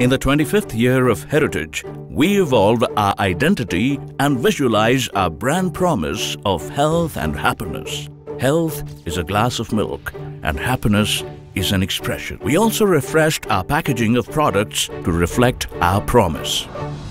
In the 25th year of heritage, we evolve our identity and visualize our brand promise of health and happiness. Health is a glass of milk and happiness is an expression. We also refreshed our packaging of products to reflect our promise.